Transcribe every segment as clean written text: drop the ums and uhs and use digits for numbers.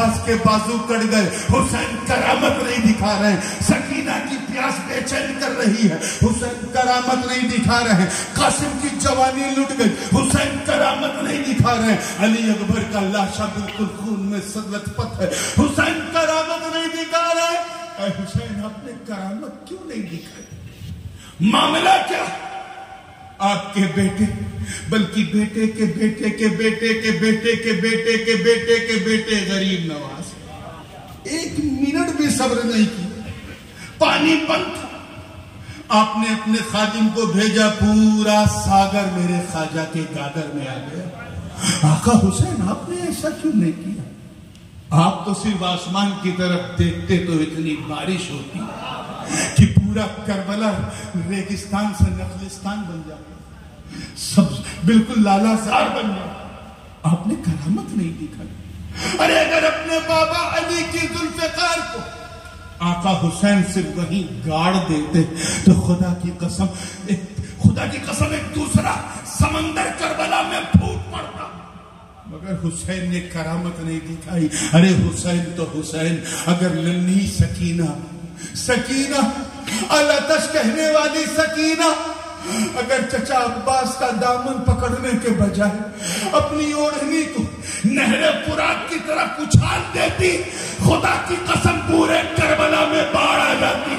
عباس کے بازو کٹ گئے، حسین کرامت نہیں دکھا رہے ہیں، سکینہ کی پیاس بے چین کر رہی ہے، حسین کرامت نہیں دکھا رہے ہیں، قاسم کی جوانی لٹ گئی، حسین کرامت نہیں دکھا رہے ہیں، علی اکبر کا لاشا بالکل خون میں لت پت ہے، حسین کرامت نہیں دکھا رہے ہیں۔ اے حسین آپ نے کرامت کیوں نہیں دکھائی؟ معاملہ کیا؟ آپ کے بیٹے، بلکہ بیٹے کے بیٹے کے بیٹے کے بیٹے کے بیٹے کے بیٹے کے بیٹے غریب نواز ایک منٹ بھی صبر نہیں کی، پانی بند تھا، آپ نے اپنے خادم کو بھیجا، پورا ساگر میرے خواجہ کے گاگر میں آ گیا۔ آقا حسین آپ نے ایسا کیوں نہیں کیا؟ آپ تو صرف آسمان کی طرف دیکھتے تو اتنی بارش ہوتی کہ پورا کربلا ریگستان سے نخلستان بن جاتا، سب بالکل لالا زار بن جاتا، آپ نے کرامت نہیں دکھائی۔ ارے اگر اپنے بابا علی کی ذوالفقار کو آقا حسین سے وہیں گاڑ دیتے تو خدا کی قسم ایک دوسرا سمندر کربلا میں پھوٹ پڑتا، مگر حسین نے کرامت نہیں دکھائی۔ ارے حسین تو حسین، اگر ننھی سکینہ الاتش کہنے والی سکینہ اگر چچا عباس کا دامن پکڑنے کے بجائے اپنی اوڑھنی کو نہر فرات کی طرف اچھال دیتی، خدا کی قسم پورے کربلا میں باڑ آ جاتی،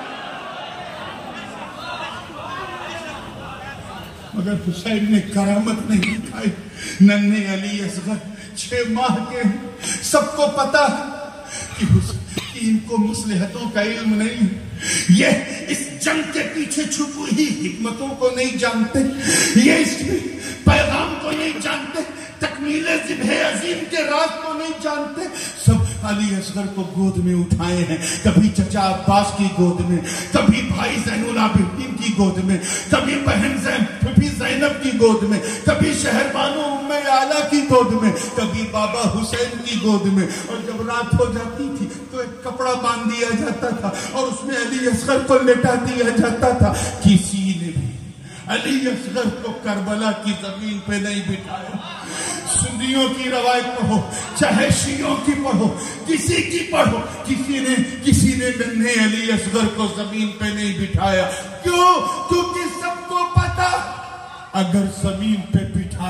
مگر حسین نے کرامت نہیں دکھائی۔ ننھے علی اصغر 6 ماہ کے ہیں، سب کو پتا ہے کہ ان کو مصلحتوں کا علم نہیں، یہ اس جنگ کے پیچھے چھپی ہوئی حکمتوں کو نہیں جانتے، یہ اس پیغام کو نہیں جانتے، تکمیل ذبح عظیم کے راز کو نہیں جانتے۔ سب علی اصغر کو گود میں اٹھائے ہیں، کبھی چچا عباس کی گود میں، کبھی بھائی زین العابدین کی گود میں، کبھی بہن زینب کی گود میں، کبھی شہر بانو ام اعلیٰ کی گود میں، کبھی بابا حسین کی گود میں، اور جب رات ہو جاتی تھی تو ایک کپڑا باندھ دیا جاتا تھا اور اس میں علی اصغر کو لٹا دیا جاتا تھا۔ کسی نے بھی علی اصغر کو کربلا کی زمین پہ نہیں بٹھایا۔ سنیوں کی روایت پڑھو چاہے شیعوں کی پڑھو، کسی کی پڑھو، کسی نے ننھے علی اصغر کو زمین پہ نہیں بٹھایا۔ کیوں؟ کیونکہ سب کو پتا اگر زمین پہ بٹھا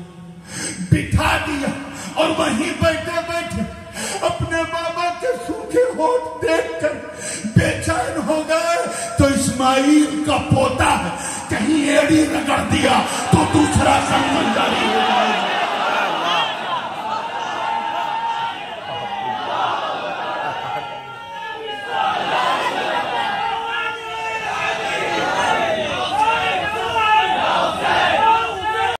دیا اور وہیں بیٹھے بیٹھے اپنے بابا کے سوکھے ہونٹ دیکھ کر بے چین ہو گئے تو اسماعیل کا پوتا ہے، کہیں ایڑی رگڑ دیا تو دوسرا سنگل جاری ہوگا۔